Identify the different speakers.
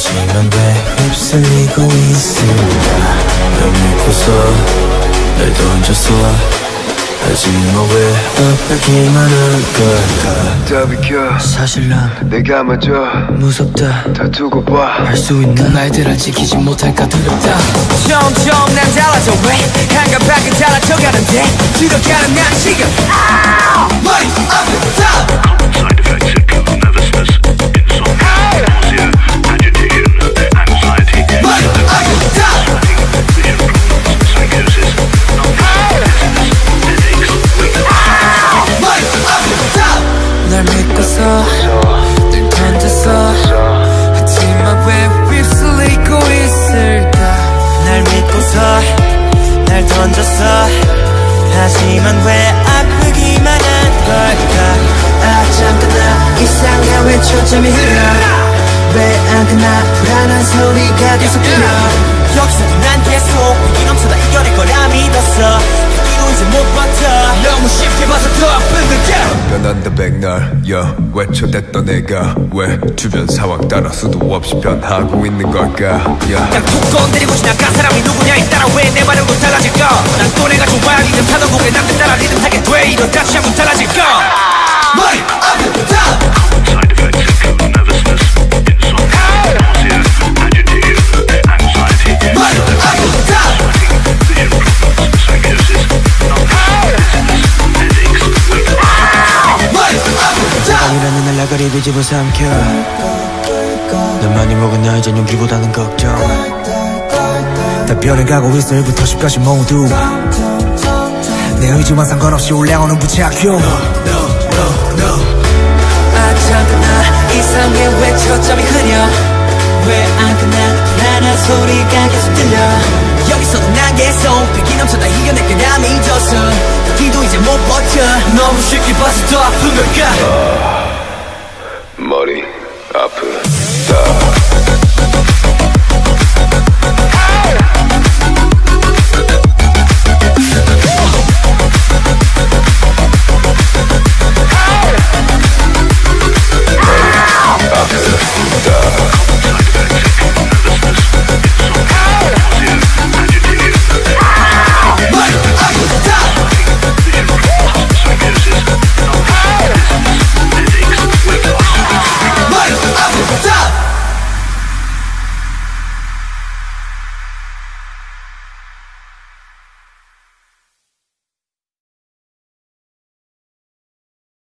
Speaker 1: 하지만 왜 휩쓸리고 있을까. 널 믿고서 날 던졌어. 하지만 왜 아프기만 할 걸까.
Speaker 2: 더비켜
Speaker 1: 사실 난
Speaker 2: 내가 먼저
Speaker 1: 무섭다.
Speaker 2: 다 두고 봐.
Speaker 1: 할 수 있는 그 말들을 지키지 못할까 두렵다.
Speaker 3: 점점 난 달라져 왜 한가하게 달라져가는데 들어가는 난 지금 머리 아프다.
Speaker 4: Side effects include nervousness, insomnia, nausea, agitation, anxiety,
Speaker 3: 머리 아프다.
Speaker 4: vision problems, psychosis, dizziness, headaches,
Speaker 3: 머리 아프다.
Speaker 1: 날 믿고서 날 던졌어. 하지만 왜 휩쓸리고 있을까.
Speaker 3: 날 믿고서 날 던졌어. 하지만 왜 아프기만 한 걸까.
Speaker 1: 아 잠깐 나 이상해 왜 초점이 흐려. 왜 안 끝나 불안한 소리가 계속 들려.
Speaker 3: 여기서도 난 계속 위기 넘쳐다 이겨낼 거라 믿었어. 여기도 이제 못 버텨. 너무 쉽게 봐서 더 아픈 걸까.
Speaker 2: 변한다 백날 외쳐댔던 내가 왜 주변 상황 따라 수도 없이 변하고 있는 걸까.
Speaker 3: 그냥 툭 건드리고 지나간 사람이 누구냐에 따라 왜 내 반응도 달라질까. 난 또 내가 좋아 리듬 타던 곡에 남들 따라 리듬 타게 돼. 이러다 한번 달라질까. 머리 아프다.
Speaker 4: side effects include nervousness, insomnia, nausea, agitation, anxiety,
Speaker 3: 머리 아프다.
Speaker 4: vision problems, psychosis, dizziness, headaches,
Speaker 3: 머리 아프다.
Speaker 1: 아니라는 날 나가리 뒤집어 삼켜. 넌 많이 먹은 나의 전용기보다는 걱정. 다 변해가고 있어 1부터 10까지 모두. 내 의지와 상관없이 올라오는 부착용.
Speaker 3: 아 잠깐 나 이상해 왜 초점이 흐려. 왜 안 끝나 불안한 소리가 계속 들려. 여기서도 난 계속 패기 넘쳐다 이겨낼 거라 믿었어. 여기도 이제 못 버텨. 너무 쉽게 봐서 더 아픈 걸까.
Speaker 2: 머리 아프다.